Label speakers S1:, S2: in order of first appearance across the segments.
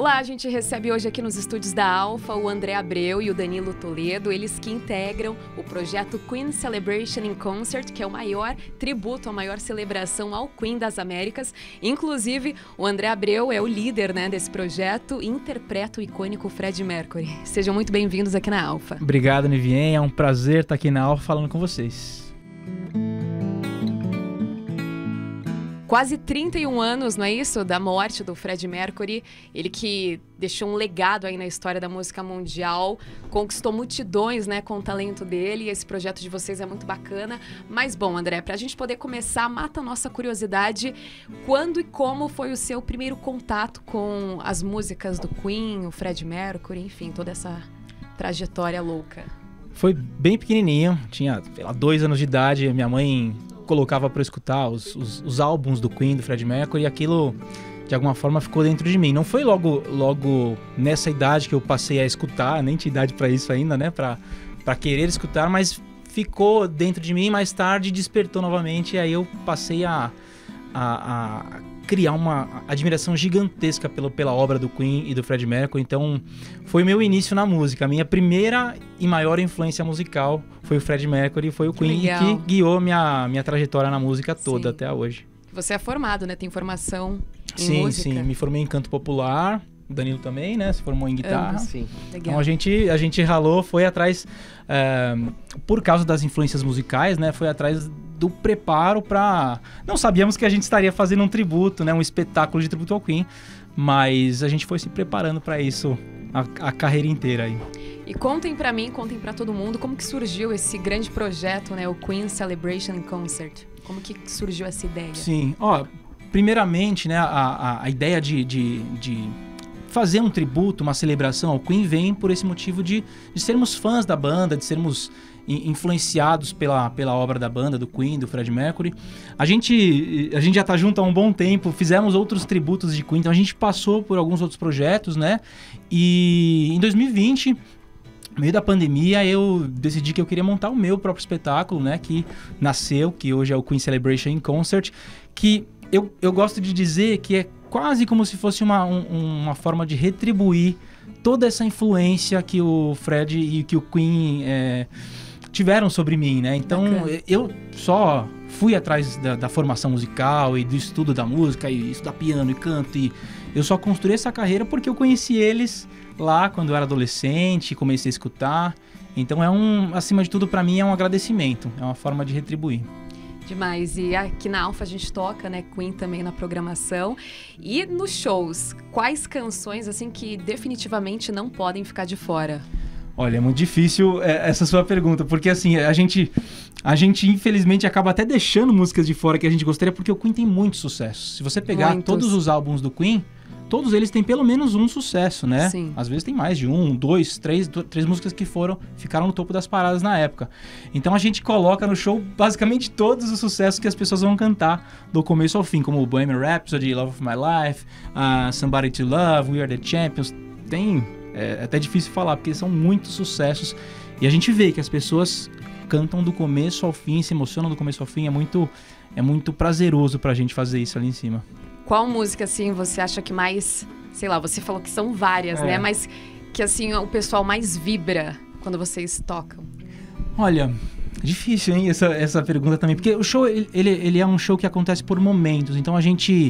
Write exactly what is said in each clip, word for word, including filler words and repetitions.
S1: Olá, a gente recebe hoje aqui nos estúdios da Alfa o André Abreu e o Danilo Toledo, eles que integram o projeto Queen Celebration in Concert, que é o maior tributo, a maior celebração ao Queen das Américas. Inclusive, o André Abreu é o líder, né, desse projeto e interpreta o icônico Freddie Mercury. Sejam muito bem-vindos aqui na Alfa.
S2: Obrigado, Nivien. É um prazer estar aqui na Alfa falando com vocês.
S1: Quase trinta e um anos, não é isso? Da morte do Freddie Mercury. Ele que deixou um legado aí na história da música mundial, conquistou multidões, né, com o talento dele. Esse projeto de vocês é muito bacana. Mas, bom, André, pra gente poder começar, mata a nossa curiosidade. Quando e como foi o seu primeiro contato com as músicas do Queen, o Freddie Mercury, enfim, toda essa trajetória louca?
S2: Foi bem pequenininho, tinha, sei lá, dois anos de idade. Minha mãe colocava para escutar os, os, os álbuns do Queen, do Freddie Mercury, e aquilo de alguma forma ficou dentro de mim. Não foi logo, logo nessa idade que eu passei a escutar, nem tinha idade para isso ainda, né, para para querer escutar, mas ficou dentro de mim. Mais tarde despertou novamente, e aí eu passei a, a, a criar uma admiração gigantesca pela, pela obra do Queen e do Freddie Mercury. Então foi o meu início na música. A minha primeira e maior influência musical foi o Freddie Mercury, foi o Queen, que, que guiou minha, minha trajetória na música toda. Sim. Até hoje.
S1: Você é formado, né? Tem formação em
S2: sim,
S1: música?
S2: Sim, sim. Me formei em canto popular. O Danilo também, né? Se formou em guitarra.
S1: Ambos. Sim. Legal.
S2: Então a gente, a gente ralou, foi atrás, é, por causa das influências musicais, né? Foi atrás do preparo para... Não sabíamos que a gente estaria fazendo um tributo, né? Um espetáculo de tributo ao Queen, mas a gente foi se preparando para isso a, a carreira inteira aí.
S1: E contem para mim, contem para todo mundo, como que surgiu esse grande projeto, né? O Queen Celebration in Concert. Como que surgiu essa ideia?
S2: Sim, ó, primeiramente, né? A, a, a ideia de... de, de fazer um tributo, uma celebração ao Queen vem por esse motivo de, de sermos fãs da banda, de sermos influenciados pela, pela obra da banda, do Queen, do Freddie Mercury. A gente, a gente já tá junto há um bom tempo, fizemos outros tributos de Queen, então a gente passou por alguns outros projetos, né? E em dois mil e vinte, no meio da pandemia, eu decidi que eu queria montar o meu próprio espetáculo, né? Que nasceu, que hoje é o Queen Celebration in Concert, que eu, eu gosto de dizer que é quase como se fosse uma, um, uma forma de retribuir toda essa influência que o Fred e que o Queen é, tiveram sobre mim, né? Então, okay. eu só fui atrás da, da formação musical e do estudo da música, e estudar piano e canto, e eu só construí essa carreira porque eu conheci eles lá quando eu era adolescente, comecei a escutar. Então, é um, acima de tudo, para mim, é um agradecimento, é uma forma de retribuir.
S1: Demais. E aqui na Alfa a gente toca, né, Queen também na programação. E nos shows, quais canções, assim, que definitivamente não podem ficar de fora?
S2: Olha, é muito difícil essa sua pergunta, porque assim, a gente, a gente infelizmente acaba até deixando músicas de fora que a gente gostaria, porque o Queen tem muito sucesso. Se você pegar Muitos. todos os álbuns do Queen, todos eles têm pelo menos um sucesso, né?
S1: Sim.
S2: Às vezes tem mais de um, dois, três, do, três músicas que foram, ficaram no topo das paradas na época. Então a gente coloca no show basicamente todos os sucessos que as pessoas vão cantar do começo ao fim, como o Bohemian Rhapsody, Love of My Life, uh, Somebody to Love, We Are the Champions. Tem, é até difícil falar, porque são muitos sucessos. E a gente vê que as pessoas cantam do começo ao fim, se emocionam do começo ao fim. É muito, é muito prazeroso pra gente fazer isso ali em cima.
S1: Qual música, assim, você acha que mais... Sei lá, você falou que são várias, é. né? Mas que, assim, o pessoal mais vibra quando vocês tocam.
S2: Olha, difícil, hein? Essa, essa pergunta também. Porque o show, ele, ele é um show que acontece por momentos. Então, a gente,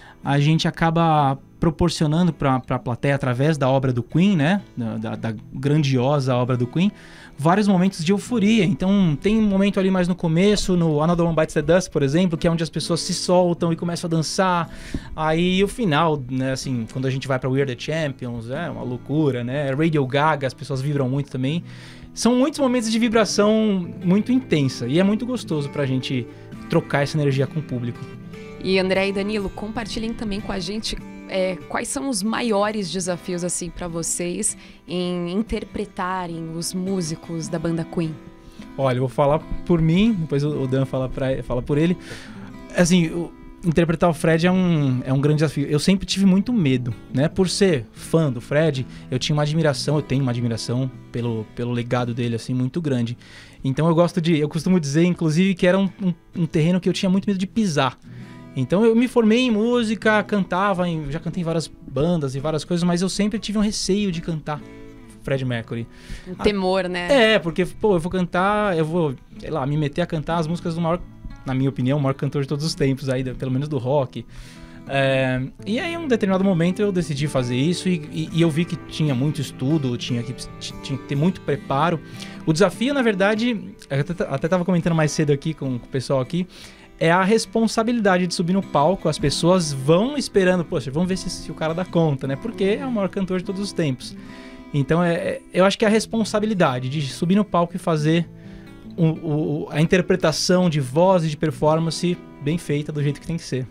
S2: a gente acaba proporcionando para a plateia, através da obra do Queen, né? Da, da grandiosa obra do Queen, vários momentos de euforia. Então, tem um momento ali mais no começo, no Another One Bites the Dust, por exemplo, que é onde as pessoas se soltam e começam a dançar. Aí, o final, né, assim, quando a gente vai para We Are the Champions, é uma loucura, né? Radio Gaga, as pessoas vibram muito também. São muitos momentos de vibração muito intensa, e é muito gostoso pra gente trocar essa energia com o público.
S1: E André e Danilo, compartilhem também com a gente É, quais são os maiores desafios, assim, para vocês em interpretarem os músicos da banda Queen?
S2: Olha, eu vou falar por mim, depois o Dan fala, pra, fala por ele. Assim, o, interpretar o Fred é um, é um grande desafio. Eu sempre tive muito medo, né? Por ser fã do Fred, eu tinha uma admiração, eu tenho uma admiração pelo, pelo legado dele, assim, muito grande. Então eu gosto de, eu costumo dizer, inclusive, que era um, um, um terreno que eu tinha muito medo de pisar. Então eu me formei em música, cantava, em, já cantei em várias bandas e várias coisas, mas eu sempre tive um receio de cantar Freddie Mercury.
S1: Um temor, né?
S2: É, porque, pô, eu vou cantar, eu vou, sei lá, me meter a cantar as músicas do maior, na minha opinião, o maior cantor de todos os tempos, aí, pelo menos do rock. É, e aí, em um determinado momento, eu decidi fazer isso e, e, e eu vi que tinha muito estudo, tinha que, tinha que ter muito preparo. O desafio, na verdade, eu até estava comentando mais cedo aqui com, com o pessoal aqui, é a responsabilidade de subir no palco. As pessoas vão esperando, poxa, vamos ver se, se o cara dá conta, né? Porque é o maior cantor de todos os tempos. Então, é, é, eu acho que é a responsabilidade de subir no palco e fazer o, o, a interpretação de voz e de performance bem feita, do jeito que tem que ser.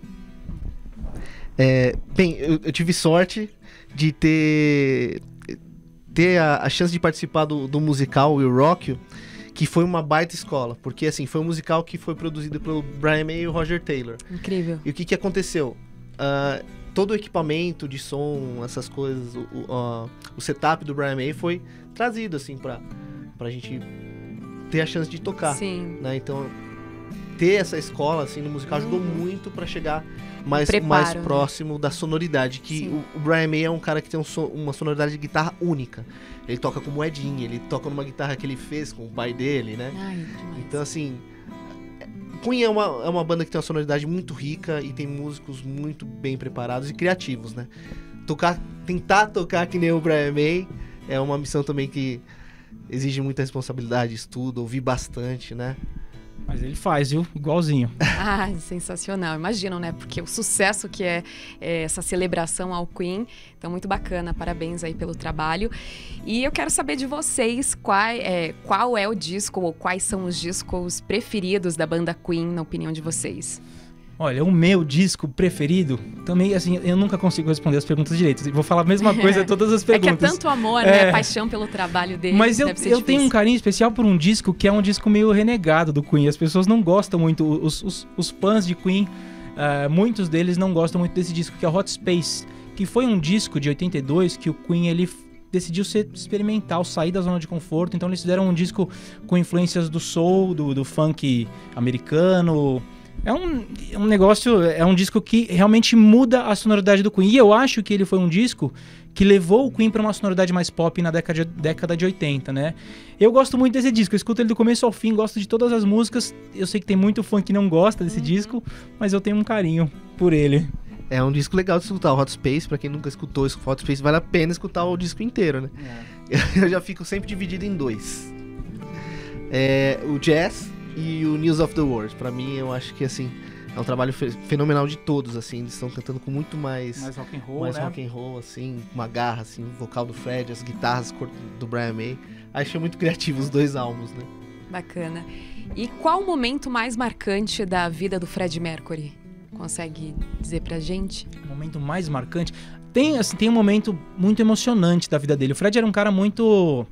S3: É, bem, eu, eu tive sorte de ter, ter a, a chance de participar do, do musical Will Rock You, que foi uma baita escola, porque assim, foi um musical que foi produzido pelo Brian May e o Roger Taylor.
S1: Incrível.
S3: E o que, que aconteceu? Uh, todo o equipamento de som, essas coisas, o, o, uh, o setup do Brian May foi trazido assim pra, pra gente ter a chance de tocar.
S1: Sim.
S3: Né? Então, ter essa escola assim, no musical ajudou uhum. muito pra chegar mais,
S1: Preparo,
S3: mais
S1: né?
S3: próximo da sonoridade. Que o, o Brian May é um cara que tem um so, uma sonoridade de guitarra única. Ele toca com moedinha, ele toca numa guitarra que ele fez com o pai dele, né?
S1: Ai,
S3: então, assim, Queen é uma, é uma banda que tem uma sonoridade muito rica e tem músicos muito bem preparados e criativos, né? Tocar, tentar tocar que nem o Brian May é uma missão também que exige muita responsabilidade, estudo, ouvir bastante, né?
S2: Mas ele faz, viu? Igualzinho.
S1: Ah, sensacional. Imaginam, né? Porque o sucesso que é, é essa celebração ao Queen. Então, muito bacana. Parabéns aí pelo trabalho. E eu quero saber de vocês qual é, qual é o disco ou quais são os discos preferidos da banda Queen, na opinião de vocês.
S2: Olha, o meu disco preferido, também, assim, eu nunca consigo responder as perguntas direito. Vou falar a mesma coisa todas as perguntas.
S1: É que é tanto amor, é. né? Paixão pelo trabalho dele.
S2: Mas eu, eu tenho um carinho especial por um disco que é um disco meio renegado do Queen. As pessoas não gostam muito, os, os, os fãs de Queen, uh, muitos deles não gostam muito desse disco, que é o Hot Space, que foi um disco de oitenta e dois que o Queen, ele decidiu ser experimental, sair da zona de conforto. Então eles fizeram um disco com influências do soul, do, do funk americano. É um, um negócio, é um disco que realmente muda a sonoridade do Queen. E eu acho que ele foi um disco que levou o Queen para uma sonoridade mais pop na década de, década de oitenta, né? Eu gosto muito desse disco, eu escuto ele do começo ao fim, gosto de todas as músicas. Eu sei que tem muito fã que não gosta desse uhum. disco, mas eu tenho um carinho por ele.
S3: É um disco legal de escutar, o Hot Space, pra quem nunca escutou o Hot Space, vale a pena escutar o disco inteiro, né? É. Eu já fico sempre dividido em dois. É, o Jazz e o News of the World. Pra mim, eu acho que, assim, é um trabalho fe- fenomenal de todos, assim. Eles estão cantando com muito mais...
S2: Mais rock and roll,
S3: mais
S2: né?
S3: rock and roll, assim, uma garra, assim, o vocal do Fred, as guitarras do Brian May. Achei muito criativo os dois álbuns, né?
S1: Bacana. E qual o momento mais marcante da vida do Freddie Mercury? Consegue dizer pra gente?
S2: O momento mais marcante? Tem, assim, tem um momento muito emocionante da vida dele. O Fred era um cara muito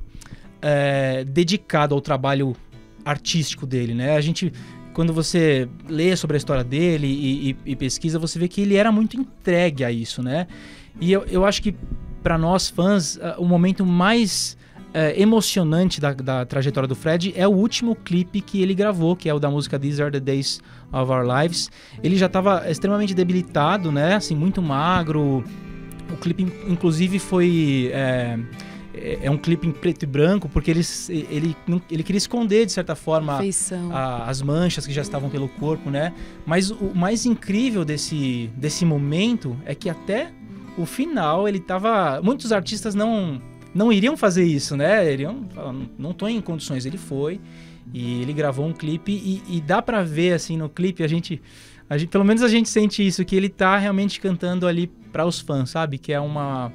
S2: é, dedicado ao trabalho artístico dele, né? A gente, quando você lê sobre a história dele e, e, e pesquisa, você vê que ele era muito entregue a isso, né? E eu, eu acho que, para nós fãs, uh, o momento mais uh, emocionante da, da trajetória do Fred é o último clipe que ele gravou, que é o da música These Are The Days of Our Lives. Ele já estava extremamente debilitado, né? Assim, muito magro. O clipe, inclusive, foi... É, É um clipe em preto e branco, porque ele, ele, ele queria esconder, de certa forma, a, as manchas que já estavam pelo corpo, né? Mas o mais incrível desse, desse momento é que até o final ele tava... Muitos artistas não, não iriam fazer isso, né? Iriam falar, não tô em condições. Ele foi e ele gravou um clipe e, e dá pra ver, assim, no clipe, a gente, a gente... Pelo menos a gente sente isso, que ele tá realmente cantando ali para os fãs, sabe? Que é uma...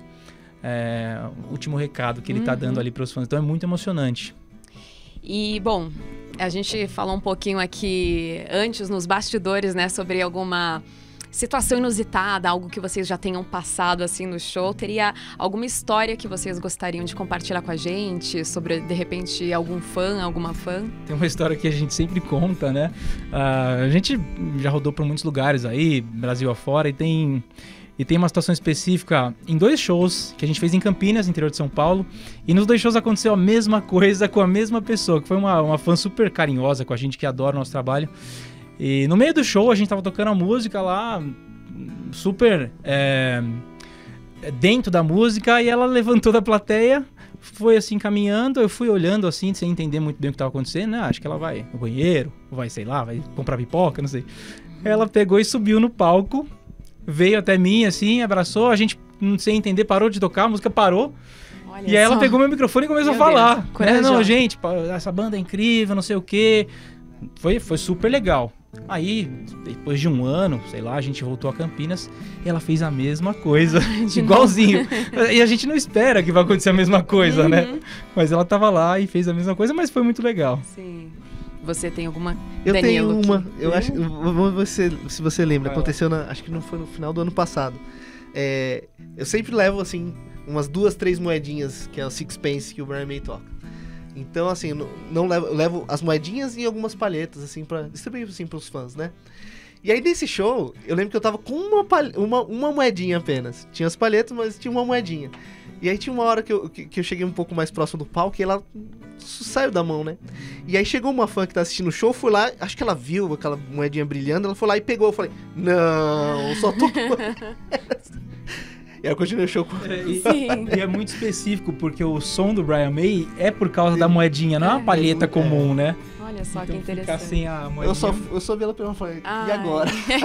S2: É, o último recado que ele está uhum. dando ali para os fãs. Então é muito emocionante.
S1: E, bom, a gente falou um pouquinho aqui antes nos bastidores, né, sobre alguma situação inusitada, algo que vocês já tenham passado assim no show. Teria alguma história que vocês gostariam de compartilhar com a gente sobre, de repente, algum fã, alguma fã? Tem
S2: uma história que a gente sempre conta, né? Uh, a gente já rodou por muitos lugares aí, Brasil afora, e tem... E tem uma situação específica em dois shows que a gente fez em Campinas, interior de São Paulo. E nos dois shows aconteceu a mesma coisa com a mesma pessoa, que foi uma, uma fã super carinhosa com a gente, que adora o nosso trabalho. E no meio do show a gente tava tocando a música lá, super é, dentro da música, e ela levantou da plateia, foi assim caminhando, eu fui olhando assim, sem entender muito bem o que tava acontecendo, né? Acho que ela vai no banheiro, vai, sei lá, vai comprar pipoca, não sei. Ela pegou e subiu no palco, veio até mim assim, abraçou, a gente, não sei entender, parou de tocar, a música parou.
S1: Olha
S2: e aí
S1: só.
S2: ela pegou meu microfone e começou
S1: Meu
S2: a falar.
S1: Deus,
S2: Né?
S1: corajosa.
S2: Não, gente, essa banda é incrível, não sei o quê. Foi, foi super legal. Aí, depois de um ano, sei lá, a gente voltou a Campinas e ela fez a mesma coisa,
S1: De
S2: igualzinho. E a gente não espera que vai acontecer a mesma coisa,
S1: Uhum.
S2: né? Mas ela tava lá e fez a mesma coisa, mas foi muito legal.
S1: Sim. Você tem alguma?
S3: Eu
S1: Danilo,
S3: tenho uma,
S1: que-
S3: eu acho, vamos ver se, se você lembra,
S2: Vai lá.
S3: aconteceu, na, acho que não foi no final do ano passado. É, eu sempre levo, assim, umas duas, três moedinhas, que é o sixpence que o Brian May toca. Então, assim, eu não, não levo, eu levo as moedinhas e algumas palhetas, assim, pra distribuir, assim, pros fãs, né? E aí, nesse show, eu lembro que eu tava com uma, palhe- uma, uma moedinha apenas. Tinha as palhetas, mas tinha uma moedinha. E aí tinha uma hora que eu, que, que eu cheguei um pouco mais próximo do palco e ela saiu da mão, né? E aí chegou uma fã que tá assistindo o show, foi lá, acho que ela viu aquela moedinha brilhando, ela foi lá e pegou. Eu falei, não, só tô com essa. E aí eu continuei o show com
S1: Sim.
S2: E é muito específico, porque o som do Brian May é por causa da moedinha, não é uma palheta comum, né?
S1: Olha só
S2: Então
S1: que
S2: ficar
S1: interessante.
S2: sem a moedinha.
S3: Eu só, eu só vi ela pela e falei,
S1: Ai.
S3: e agora?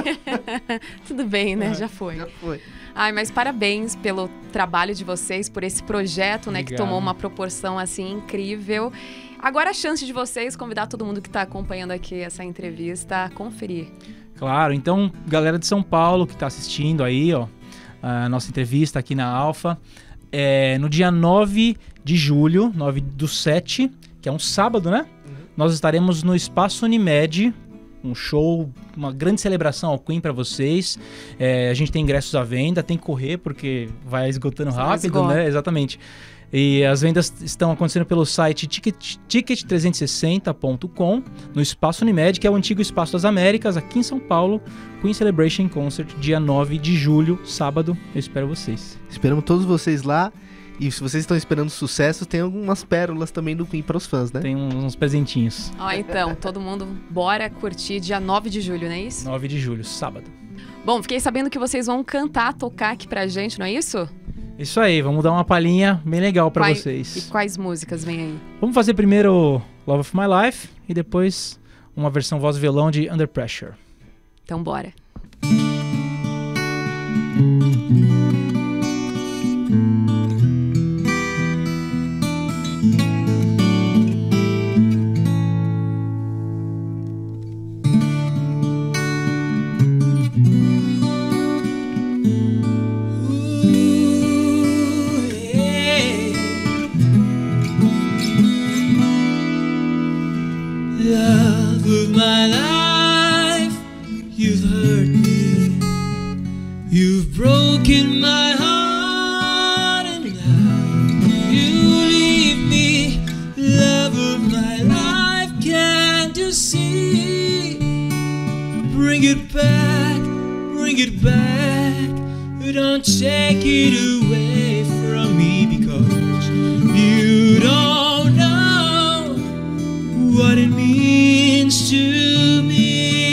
S1: Tudo bem, né?
S2: É.
S1: Já foi.
S3: Já foi.
S1: Ai, mas parabéns pelo trabalho de vocês, por esse projeto, né, que
S2: Obrigado.
S1: tomou uma proporção assim incrível. Agora a chance de vocês convidar todo mundo que está acompanhando aqui essa entrevista a conferir.
S2: Claro, então, galera de São Paulo que tá assistindo aí, ó, a nossa entrevista aqui na Alfa, é, no dia nove de julho, nove do sete, que é um sábado, né? Nós estaremos no Espaço Unimed, um show, uma grande celebração ao Queen pra vocês. É, a gente tem ingressos à venda, tem que correr porque vai esgotando
S1: Senão
S2: rápido,
S1: esgota.
S2: né? Exatamente. E as vendas estão acontecendo pelo site ticket, ticket trezentos e sessenta ponto com, no Espaço Unimed, que é o antigo Espaço das Américas, aqui em São Paulo. Queen Celebration Concert, dia nove de julho, sábado. Eu espero vocês.
S3: Esperamos todos vocês lá. E se vocês estão esperando sucesso, tem algumas pérolas também do Queen para os fãs, né?
S2: Tem uns, uns presentinhos.
S1: Ó, então, todo mundo bora curtir dia nove de julho, não é isso?
S2: nove de julho, sábado.
S1: Bom, fiquei sabendo que vocês vão cantar, tocar aqui pra gente, não é isso?
S2: Isso aí, vamos dar uma palhinha bem legal pra
S1: Quais-
S2: vocês.
S1: E quais músicas vem aí?
S2: Vamos fazer primeiro Love of My Life e depois uma versão voz e violão de Under Pressure.
S1: Então bora.
S4: Love of my life, you've hurt me, you've broken my heart, and now you leave me. Love of my life, can't you see? Bring it back, bring it back, don't take it away from me, because you don't know what it means to me.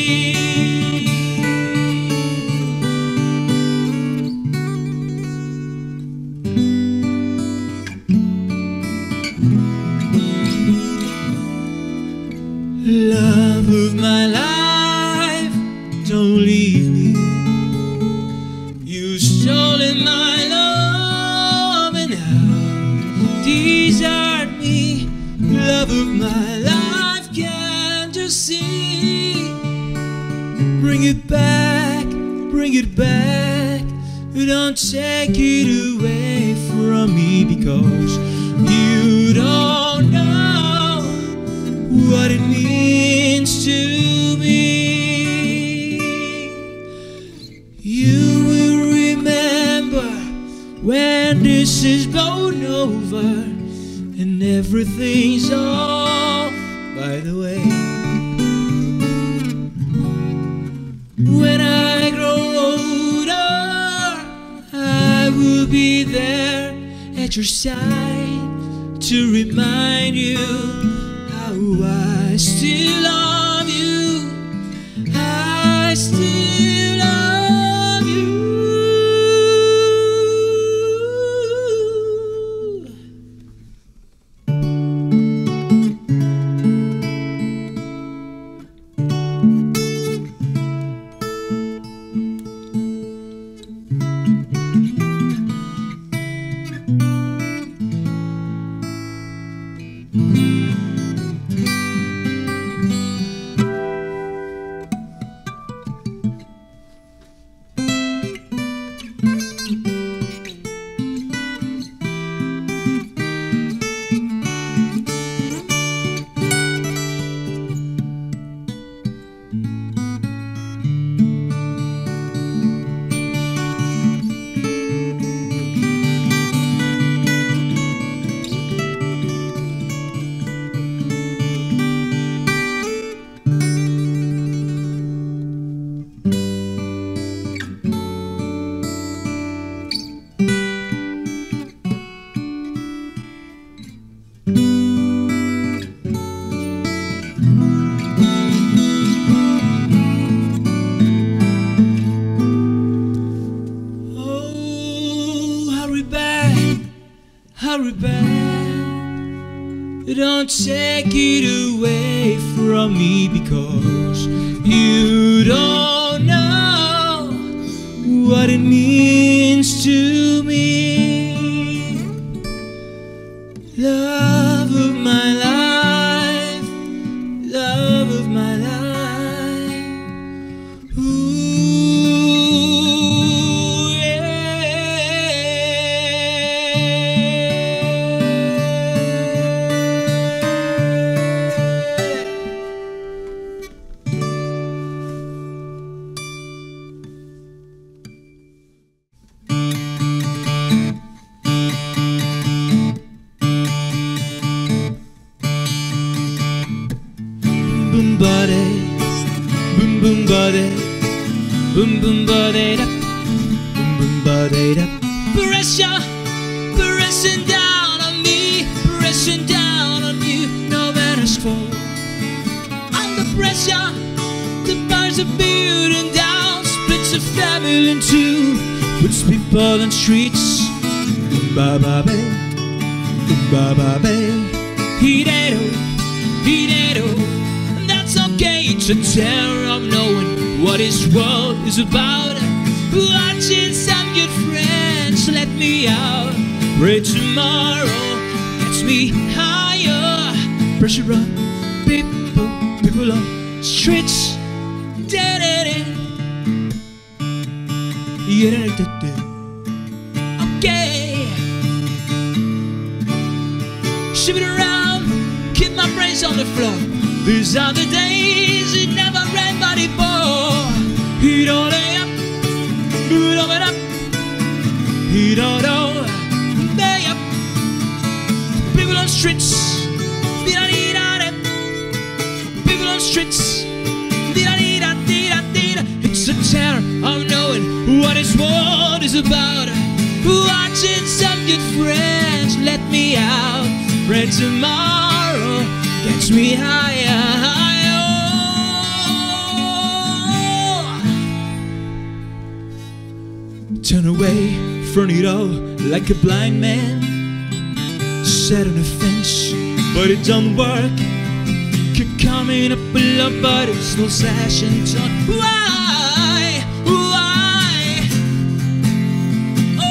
S4: Love of my life, don't leave me. You've stolen my love and now desert me. Love of my life, can't you see? Bring it back, bring it back, don't take it away from me, because you don't know what it means to me. You will remember when this is blown over and everything's all by the way. When I grow older, I will be there at your side to remind you how I still love you, bad. Don't take it away from me, because you don't know what it means to me. Love of my life, love of my life. Ooh, boom body, boom boom body, boom boom body da, boom boom body da. Pressure, pressing down on me, pressing down on you. No matters fall under pressure. The bars are building down, splits a family in two, puts people on streets. Boom ba ba ba, boom ba ba ba. Hidero, hidero. That's okay, it's a terror of knowing what this world is about. Watching some good friends let me out. Pray tomorrow gets me higher. Pressure on people, people on streets. Da da da. Yeah, da da da. Okay. Shift it around, keep my brains on the floor. These are the days it never rained but it pour. Heat all day up, boot of it up. Heat all day up. People on streets, people on streets. It's a terror of knowing what this world is about. Watching some good friends let me out. Pray tomorrow gets me higher, higher. Turn away from it all like a blind man. Sat on a fence, but it don't work. Keep coming up with love, but it's no sash and torn. Why? Why? Oh,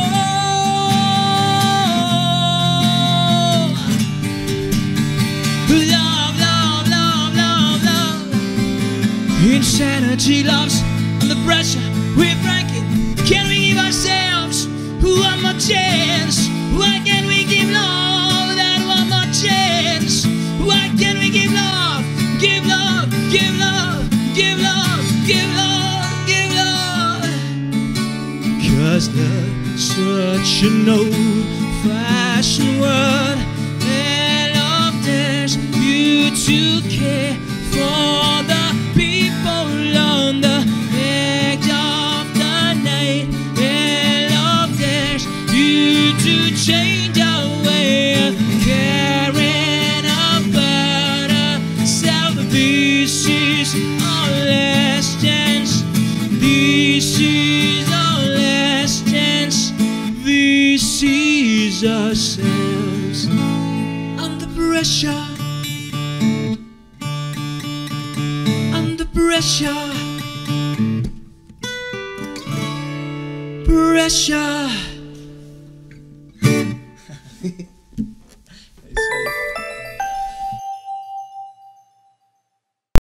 S4: love, love, love, love, love. Insanity loves under pressure. We're breaking. Can we give ourselves one more chance? Why can't we give love that one more chance? Why can't we give love? Give love, give love, give love, give love, give love. Cause love's such an old-fashioned word, and love dares you to care for the people on the edge of the night. And love dares you to change our way of caring about ourselves. This is our last chance. This is our last chance. This is ourselves. Under pressure, under pressure, pressure.